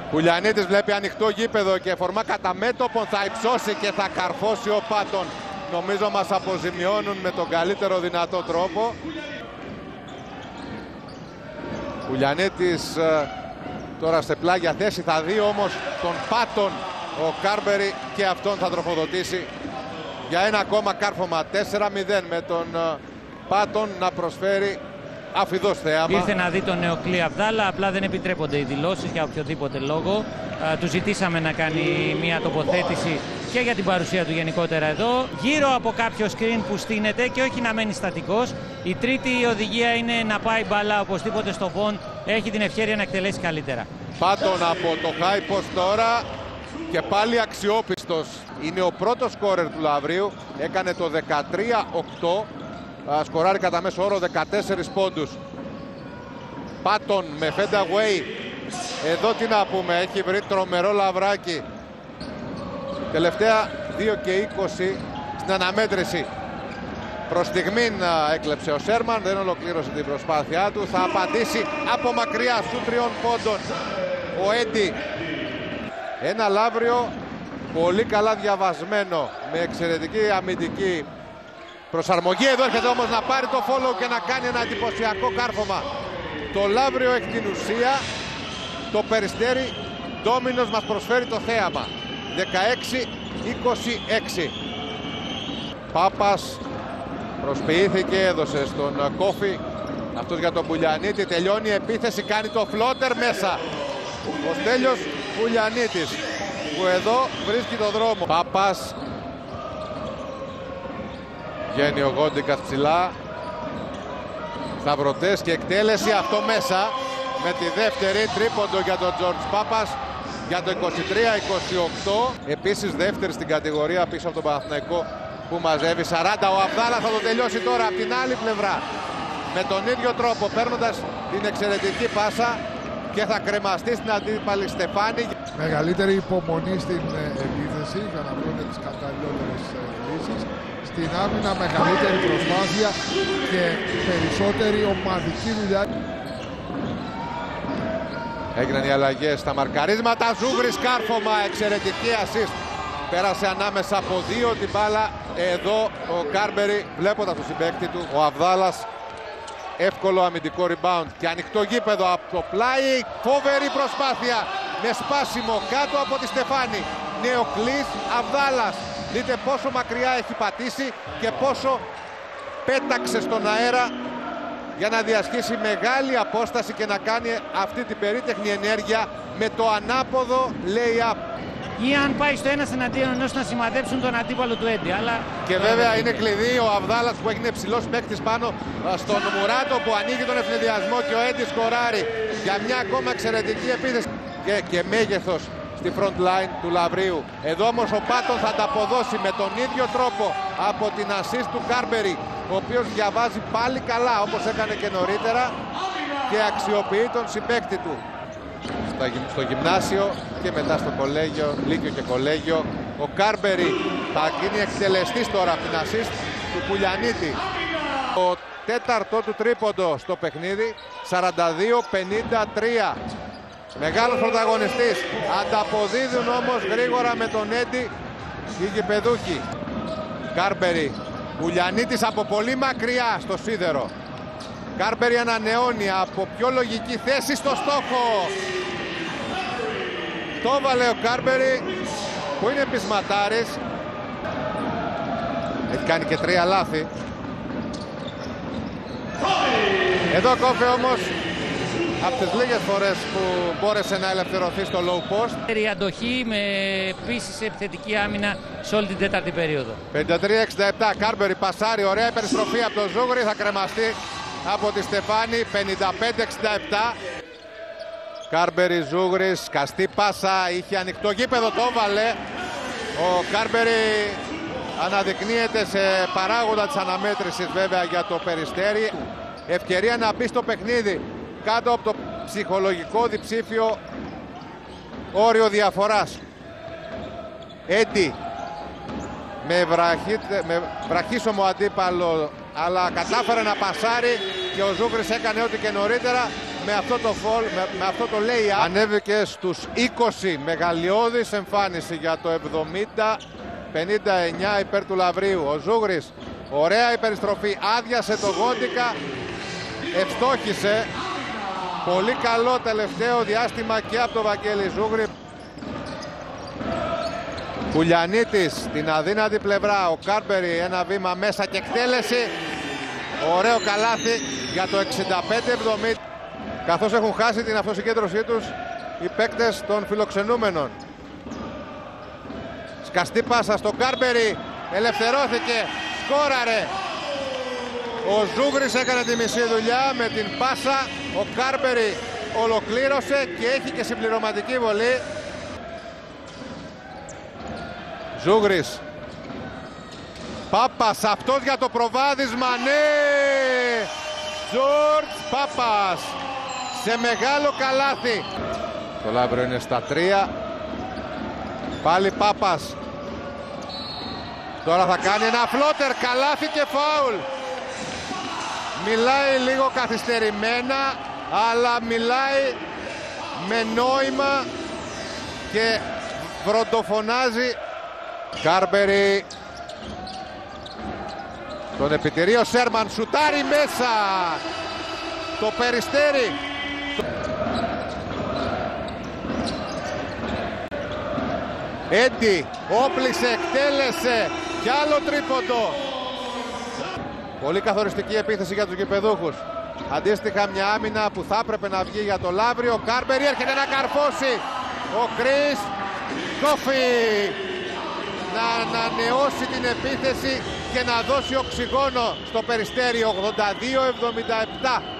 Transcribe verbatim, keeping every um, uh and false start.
Κουλιανίτης βλέπει ανοιχτό γήπεδο και φορμά κατά μέτωπον, θα υψώσει και θα καρφώσει ο Πάτον. Νομίζω μας αποζημιώνουν με τον καλύτερο δυνατό τρόπο. Κουλιανίτης τώρα σε πλάγια θέση, θα δει όμως τον Πάτον ο Κάρμπερι και αυτόν θα τροφοδοτήσει για ένα ακόμα κάρφωμα. Τέσσερα μηδέν με τον Πάτον να προσφέρει αφιδός θέαμα. Ήρθε να δει τον Νεοκλή Αβδάλα, απλά δεν επιτρέπονται οι δηλώσεις για οποιοδήποτε λόγο. Α, του ζητήσαμε να κάνει μια τοποθέτηση και για την παρουσία του γενικότερα εδώ, γύρω από κάποιο screen που στείνεται και όχι να μένει στατικός. Η τρίτη οδηγία είναι να πάει μπάλα οπωσδήποτε στο βον, έχει την ευχέρεια να εκτελέσει καλύτερα. Πάτον από το high post τώρα και πάλι αξιόπιστος. Είναι ο πρώτος σκόρερ του Λαυρίου, έκανε το δεκατρία οκτώ. Σκοράρει κατά μέσο όρο δεκατέσσερις πόντους. Πάτον με fade away. Εδώ τι να πούμε, έχει βρει τρομερό λαβράκι. Τελευταία δύο και είκοσι στην αναμέτρηση. Προς στιγμήν έκλεψε ο Σέρμαν, δεν ολοκλήρωσε την προσπάθειά του. Θα απαντήσει από μακριά σου τριών πόντων ο Έντι. Ένα Λαύριο πολύ καλά διαβασμένο, με εξαιρετική αμυντική προσαρμογή. Εδώ έρχεται όμως να πάρει το follow και να κάνει ένα εντυπωσιακό κάρφωμα. Το Λαύριο έχει την ουσία, το Περιστέρι Ντόμινος μας προσφέρει το θέαμα. δεκαέξι είκοσι έξι. Πάπας προσποιήθηκε, έδωσε στον Κόφι, αυτός για τον Πουλιανίτη. Τελειώνει η επίθεση, κάνει το φλότερ μέσα. Ο Στέλιος Πουλιανίτης που εδώ βρίσκει το δρόμο. Πάπας. Βγαίνει ο Γόντικας ψηλά. Σταυρωτές και εκτέλεση, αυτό μέσα. Με τη δεύτερη, τρίποντο για τον Τζορτζ Πάπας για το είκοσι τρία είκοσι οκτώ. Επίσης δεύτερη στην κατηγορία πίσω από τον Παναθηναϊκό που μαζεύει σαράντα. Ο Αβδάλα θα το τελειώσει τώρα από την άλλη πλευρά. Με τον ίδιο τρόπο, παίρνοντας την εξαιρετική πάσα και θα κρεμαστεί στην αντίπαλη Στεφάνη. Μεγαλύτερη υπομονή στην επίθεση για να βρουν τις καταλληλότερες λύσεις. Στην άμυνα μεγαλύτερη προσπάθεια και περισσότερη ομαδική δουλειά. Έγιναν οι αλλαγές στα μαρκαρίσματα. Ζούγρης κάρφωμα, εξαιρετική assist. Πέρασε ανάμεσα από δύο την μπάλα. Εδώ ο Κάρμπερι, βλέποντας τον συμπαίκτη του, ο Αβδάλας. Εύκολο αμυντικό rebound και ανοιχτό γήπεδο από το πλάι. Φοβερή προσπάθεια με σπάσιμο κάτω από τη Στεφάνη. Νεοκλής Αβδάλας. Δείτε πόσο μακριά έχει πατήσει και πόσο πέταξε στον αέρα για να διασχίσει μεγάλη απόσταση και να κάνει αυτή την περίτεχνη ενέργεια με το ανάποδο lay-up. Ή αν πάει στο ένας εναντίον ενός να σημαδέψουν τον αντίπαλο του Έντι. Αλλά... Και βέβαια είναι κλειδί ο Αβδάλας που έγινε ψηλός παίκτης πάνω στον Μουράτο που ανοίγει τον ευνηδιασμό και ο Έντι σκοράρει για μια ακόμα εξαιρετική επίθεση. Και, και μέγεθος στη front line του Λαυρίου. Εδώ όμως ο Πάτον θα ανταποδώσει με τον ίδιο τρόπο από την assist του Κάρμπερι, ο οποίος διαβάζει πάλι καλά όπως έκανε και νωρίτερα και αξιοποιεί τον συμπαίκτη του. Στο γυμνάσιο και μετά στο κολέγιο, λύκειο και κολέγιο. Ο Κάρμπερι θα γίνει εκτελεστής τώρα από την assist του Πουλιανίτη. Το τέταρτο του τρίποντο στο παιχνίδι, σαράντα δύο πενήντα τρία. Μεγάλος πρωταγωνιστής. Ανταποδίδουν όμως γρήγορα με τον Έντι οι γηπεδούχοι. Κάρμπερι, Πουλιανίτης από πολύ μακριά στο σίδερο. Κάρμπερι ανανεώνει από πιο λογική θέση στο στόχο. Το βάλε ο Κάρμπερι που είναι πεισματάρης. Έχει κάνει και τρία λάθη. Εδώ Κόφε όμως από τις λίγες φορές που μπόρεσε να ελευθερωθεί στο low post. Η αντοχή με επίσης επιθετική άμυνα σε όλη την τέταρτη περίοδο. πενήντα τρία εξήντα επτά. Κάρμπερι πασάρει, ωραία περιστροφή από το Ζούγρι, θα κρεμαστεί από τη Στεφάνη. Πενήντα πέντε εξήντα επτά. Κάρμπερι, Ζούγρης, σκαστή πάσα, είχε ανοιχτό γήπεδο, το έβαλε. Ο Κάρμπερι αναδεικνύεται σε παράγοντα της αναμέτρησης βέβαια για το Περιστέρι. Ευκαιρία να μπει στο παιχνίδι κάτω από το ψυχολογικό διψήφιο όριο διαφοράς. Έντι με, βραχή, με βραχίσωμο αντίπαλο, αλλά κατάφερε να πασάρει και ο Ζούγρης έκανε ό,τι και νωρίτερα με αυτό το φολ, με, με αυτό το lay-up. Ανέβηκε στους είκοσι, μεγαλειώδης εμφάνιση για το εβδομήντα πενήντα εννιά υπέρ του Λαβρίου. Ο Ζούγρης, ωραία υπεριστροφή, άδειασε το Γόντικα, ευστόχησε. Πολύ καλό τελευταίο διάστημα και από τον Βαγγέλη Ζούγρη. Κουλιανίτης στην αδύνατη πλευρά, ο Κάρμπερι ένα βήμα μέσα και εκτέλεση. Ωραίο καλάθι για το εξήντα πέντε εβδομήντα. Καθώς έχουν χάσει την αυτοσυγκέντρωσή τους οι παίκτες των φιλοξενούμενων. Σκαστή πάσα στον Κάρμπερι, ελευθερώθηκε, σκόραρε. Ο Ζούγρης έκανε τη μισή δουλειά με την πάσα. Ο Κάρμπερι ολοκλήρωσε και έχει και συμπληρωματική βολή. Ζούγρης. Πάπας, αυτός για το προβάδισμα, ναι! Τζορτζ Πάπας σε μεγάλο καλάθι. Το Λαύριο είναι στα τρία. Πάλι Πάπας. Τώρα θα κάνει ένα φλότερ, καλάθι και φάουλ. Μιλάει λίγο καθυστερημένα, αλλά μιλάει με νόημα και βροντοφωνάζει. Κάρμπερι. Τον επιτηρεί ο Σέρμαν, σουτάρει μέσα. Το Περιστέρι. Έντι, όπλησε, εκτέλεσε. Κι άλλο τρίποντο. Πολύ καθοριστική επίθεση για τους γηπεδούχους. Αντίστοιχα μια άμυνα που θα έπρεπε να βγει για το Λαύριο. Ο Κάρμπερι έρχεται να καρφώσει. Ο Κρίς Κόφι να ανανεώσει την επίθεση και να δώσει οξυγόνο στο Περιστέρι. ογδόντα δύο εβδομήντα επτά.